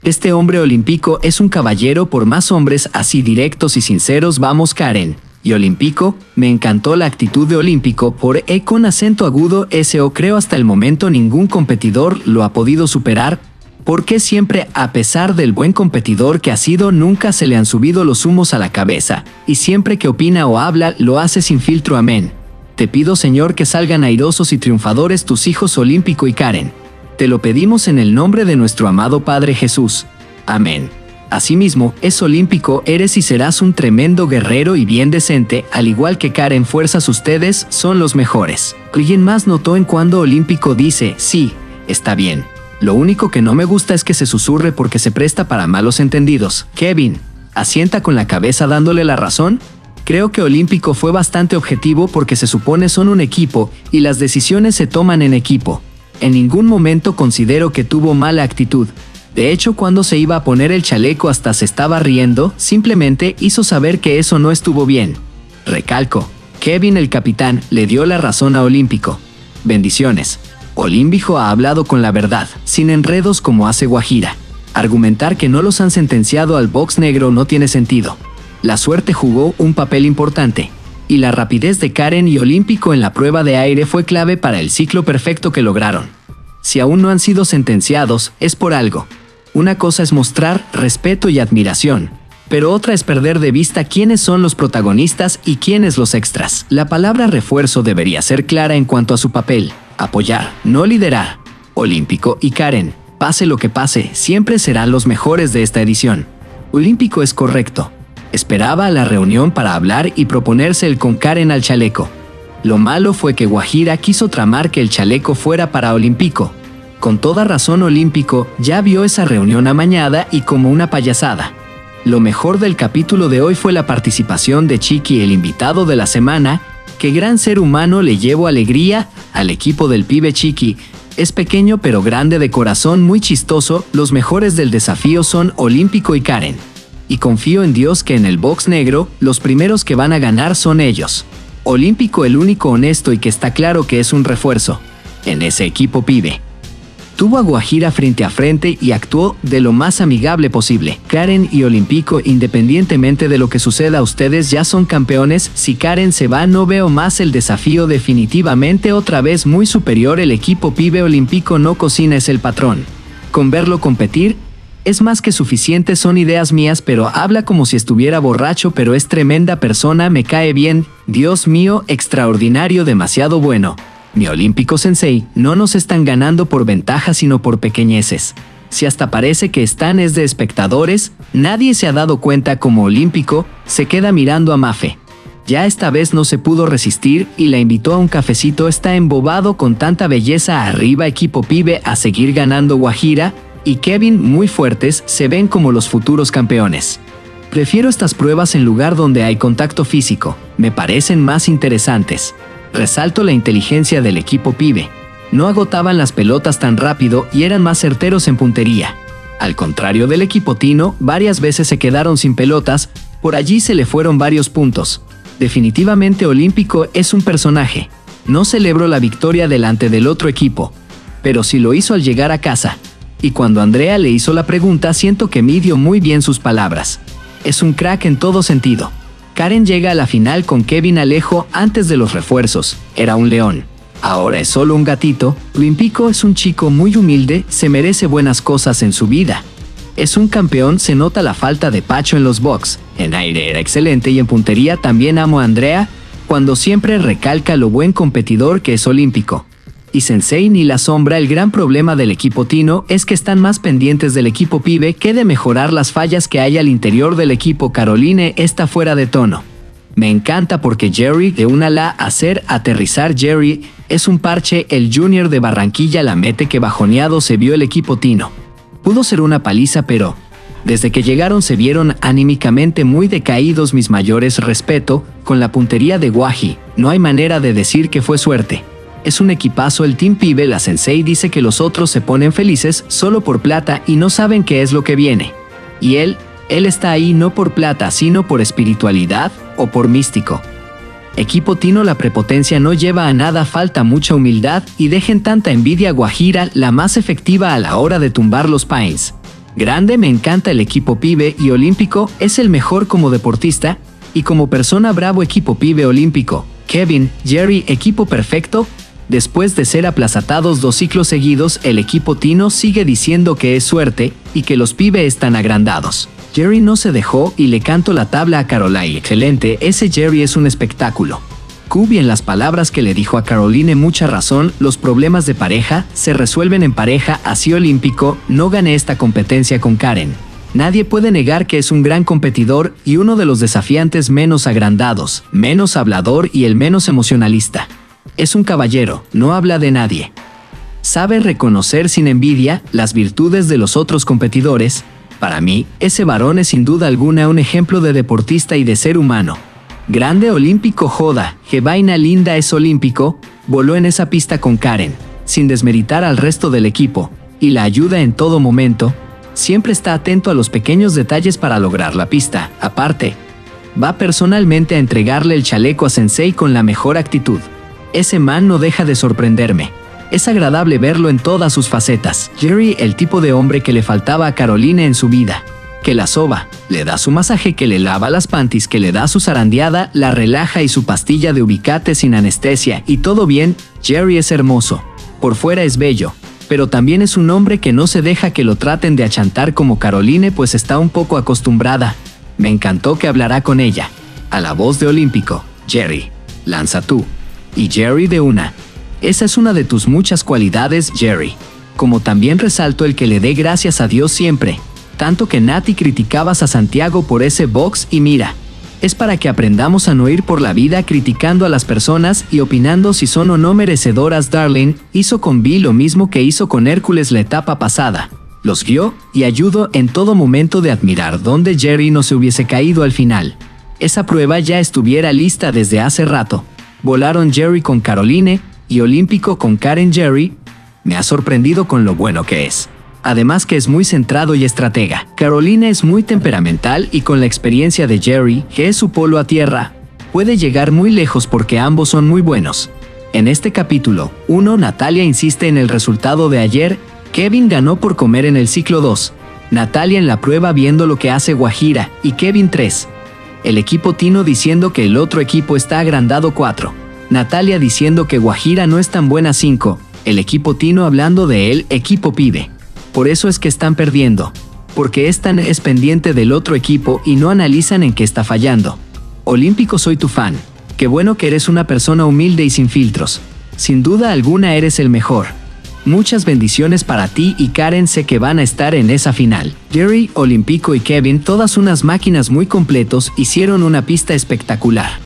Este hombre olímpico es un caballero por más hombres así directos y sinceros. Vamos Karen. Y olímpico, me encantó la actitud de olímpico por con acento agudo SO. Creo hasta el momento ningún competidor lo ha podido superar. Porque siempre, a pesar del buen competidor que ha sido, nunca se le han subido los humos a la cabeza. Y siempre que opina o habla, lo hace sin filtro. Amén. Te pido, Señor, que salgan airosos y triunfadores tus hijos Olímpico y Karen. Te lo pedimos en el nombre de nuestro amado Padre Jesús. Amén. Asimismo, es olímpico, eres y serás un tremendo guerrero y bien decente, al igual que Karen. Fuerzas, ustedes son los mejores. Alguien más notó en cuando olímpico dice, sí, está bien. Lo único que no me gusta es que se susurre porque se presta para malos entendidos. Kevin, asienta con la cabeza dándole la razón. Creo que olímpico fue bastante objetivo porque se supone son un equipo y las decisiones se toman en equipo. En ningún momento considero que tuvo mala actitud. De hecho, cuando se iba a poner el chaleco hasta se estaba riendo, simplemente hizo saber que eso no estuvo bien. Recalco, Kevin el capitán le dio la razón a Olímpico. Bendiciones. Olímpico ha hablado con la verdad, sin enredos como hace Guajira. Argumentar que no los han sentenciado al box negro no tiene sentido. La suerte jugó un papel importante. Y la rapidez de Karen y Olímpico en la prueba de aire fue clave para el ciclo perfecto que lograron. Si aún no han sido sentenciados, es por algo. Una cosa es mostrar respeto y admiración, pero otra es perder de vista quiénes son los protagonistas y quiénes los extras. La palabra refuerzo debería ser clara en cuanto a su papel: apoyar, no liderar. Olímpico y Karen, pase lo que pase, siempre serán los mejores de esta edición. Olímpico es correcto. Esperaba a la reunión para hablar y proponerse el con Karen al chaleco. Lo malo fue que Guajira quiso tramar que el chaleco fuera para Olímpico. Con toda razón, Olímpico ya vio esa reunión amañada y como una payasada. Lo mejor del capítulo de hoy fue la participación de Chiqui, el invitado de la semana. Qué gran ser humano, le llevo alegría al equipo del pibe. Chiqui es pequeño pero grande de corazón, muy chistoso. Los mejores del desafío son Olímpico y Karen. Y confío en Dios que en el box negro, los primeros que van a ganar son ellos. Olímpico, el único honesto y que está claro que es un refuerzo en ese equipo pibe. Tuvo a Guajira frente a frente y actuó de lo más amigable posible. Karen y Olímpico, independientemente de lo que suceda, ustedes ya son campeones. Si Karen se va, no veo más el desafío. Definitivamente otra vez muy superior el equipo pibe. Olímpico no cocina, es el patrón. Con verlo competir, es más que suficiente. Son ideas mías, pero habla como si estuviera borracho, pero es tremenda persona, me cae bien. Dios mío, extraordinario, demasiado bueno. Mi Olímpico Sensei, no nos están ganando por ventaja sino por pequeñeces. Si hasta parece que están es de espectadores, nadie se ha dado cuenta como Olímpico se queda mirando a Mafe. Ya esta vez no se pudo resistir y la invitó a un cafecito. Está embobado con tanta belleza. Arriba equipo pibe, a seguir ganando. Guajira y Kevin, muy fuertes, se ven como los futuros campeones. Prefiero estas pruebas en lugar donde hay contacto físico, me parecen más interesantes. Resalto la inteligencia del equipo pibe. No agotaban las pelotas tan rápido y eran más certeros en puntería. Al contrario del equipo Tino, varias veces se quedaron sin pelotas, por allí se le fueron varios puntos. Definitivamente Olímpico es un personaje. No celebró la victoria delante del otro equipo, pero sí lo hizo al llegar a casa. Y cuando Andrea le hizo la pregunta, siento que midió muy bien sus palabras. Es un crack en todo sentido. Karen llega a la final con Kevin Alejo antes de los refuerzos. Era un león. Ahora es solo un gatito. Olímpico es un chico muy humilde, se merece buenas cosas en su vida. Es un campeón, se nota la falta de Pacho en los box. En aire era excelente y en puntería también. Amo a Andrea cuando siempre recalca lo buen competidor que es Olímpico. Y Sensei ni la sombra. El gran problema del equipo Tino es que están más pendientes del equipo pibe que de mejorar las fallas que hay al interior del equipo. Caroline está fuera de tono. Me encanta porque Jerry de una la hacer aterrizar. Jerry es un parche. El Junior de Barranquilla la mete. Que bajoneado se vio el equipo Tino. Pudo ser una paliza, pero desde que llegaron se vieron anímicamente muy decaídos. Mis mayores respeto con la puntería de Guaji. No hay manera de decir que fue suerte. Es un equipazo el Team Pibe. La Sensei dice que los otros se ponen felices solo por plata y no saben qué es lo que viene. Y él está ahí no por plata, sino por espiritualidad o por místico. Equipo Tino, la prepotencia no lleva a nada, falta mucha humildad y dejen tanta envidia. Guajira, la más efectiva a la hora de tumbar los Pines. Grande, me encanta el equipo pibe y olímpico, es el mejor como deportista y como persona. Bravo equipo pibe olímpico. Kevin, Jerry, equipo perfecto. Después de ser aplazados 2 ciclos seguidos, el equipo Tino sigue diciendo que es suerte y que los pibe están agrandados. Jerry no se dejó y le canto la tabla a Caroline. Excelente, ese Jerry es un espectáculo. Kubi, en las palabras que le dijo a Caroline, mucha razón, los problemas de pareja se resuelven en pareja, así olímpico, no gané esta competencia con Karen. Nadie puede negar que es un gran competidor y uno de los desafiantes menos agrandados, menos hablador y el menos emocionalista. Es un caballero, no habla de nadie. Sabe reconocer sin envidia las virtudes de los otros competidores. Para mí, ese varón es sin duda alguna un ejemplo de deportista y de ser humano. Grande olímpico, joda, qué vaina linda es olímpico, voló en esa pista con Karen, sin desmeritar al resto del equipo, y la ayuda en todo momento. Siempre está atento a los pequeños detalles para lograr la pista. Aparte, va personalmente a entregarle el chaleco a Sensei con la mejor actitud. Ese man no deja de sorprenderme. Es agradable verlo en todas sus facetas. Jerry, el tipo de hombre que le faltaba a Caroline en su vida. Que la soba, le da su masaje, que le lava las panties, que le da su zarandeada, la relaja y su pastilla de ubicate sin anestesia, y todo bien. Jerry es hermoso. Por fuera es bello. Pero también es un hombre que no se deja que lo traten de achantar como Caroline, pues está un poco acostumbrada. Me encantó que hablará con ella. A la voz de olímpico. Jerry, lanza tú. Y Jerry de una. Esa es una de tus muchas cualidades, Jerry. Como también resalto el que le dé gracias a Dios siempre. Tanto que Nati criticabas a Santiago por ese box y mira. Es para que aprendamos a no ir por la vida criticando a las personas y opinando si son o no merecedoras. Darling hizo con Vi lo mismo que hizo con Hércules la etapa pasada. Los guió y ayudó en todo momento de admirar donde Jerry no se hubiese caído al final. Esa prueba ya estuviera lista desde hace rato. Volaron Jerry con Caroline y olímpico con Karen. Jerry me ha sorprendido con lo bueno que es. Además que es muy centrado y estratega. Caroline es muy temperamental y con la experiencia de Jerry, que es su polo a tierra, puede llegar muy lejos porque ambos son muy buenos. En este capítulo 1, Natalia insiste en el resultado de ayer. Kevin ganó por comer en el ciclo 2. Natalia en la prueba viendo lo que hace Guajira y Kevin 3. El equipo Tino diciendo que el otro equipo está agrandado 4. Natalia diciendo que Guajira no es tan buena 5. El equipo Tino hablando de él, equipo pibe. Por eso es que están perdiendo. Porque están es pendiente del otro equipo y no analizan en qué está fallando. Olímpico, soy tu fan. Qué bueno que eres una persona humilde y sin filtros. Sin duda alguna eres el mejor. Muchas bendiciones para ti y Karen, sé que van a estar en esa final. Jerry, olímpico y Kevin, todas unas máquinas muy completos, hicieron una pista espectacular.